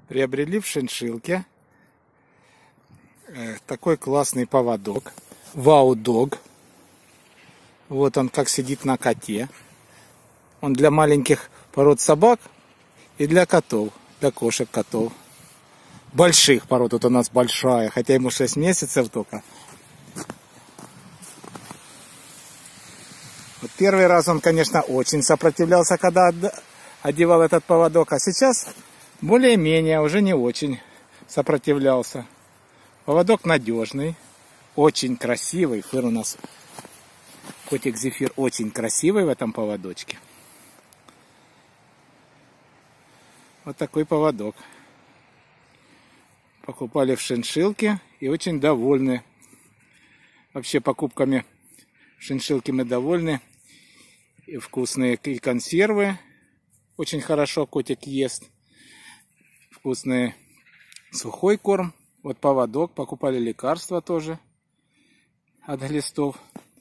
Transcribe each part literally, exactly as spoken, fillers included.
приобрели в Шиншиллке такой классный поводок. Wow Dog. Вот он как сидит на коте. Он для маленьких пород собак и для котов, для кошек, котов. Больших пород, вот у нас большая, хотя ему шесть месяцев только. Вот первый раз он, конечно, очень сопротивлялся, когда одевал этот поводок, а сейчас более-менее уже не очень сопротивлялся. Поводок надежный, очень красивый. Фыр у нас, котик Зефир, очень красивый в этом поводочке. Вот такой поводок. Покупали в Шиншиллке и очень довольны. Вообще покупками в Шиншиллке мы довольны. И вкусные и консервы. Очень хорошо котик ест. Вкусный сухой корм. Вот поводок. Покупали лекарства тоже от глистов.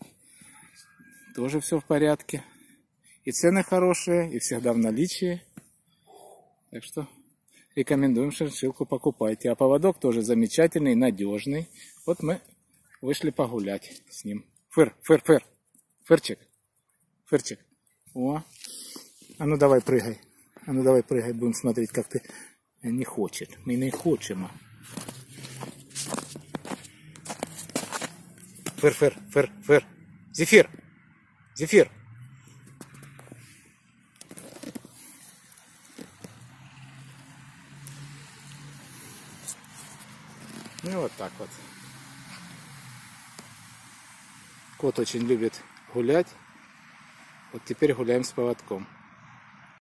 Тоже все в порядке. И цены хорошие, и всегда в наличии. Так что рекомендуем Шиншиллку, покупайте. А поводок тоже замечательный, надежный. Вот мы вышли погулять с ним. Фыр, фыр, фыр. Фырчик. Фырчик. О. А ну давай прыгай. А ну давай прыгай, будем смотреть, как ты. Не хочет. Мы не хочем. Фыр, фыр, фыр, фыр. Зефир. Зефир. Ну вот так вот. Кот очень любит гулять. Вот теперь гуляем с поводком.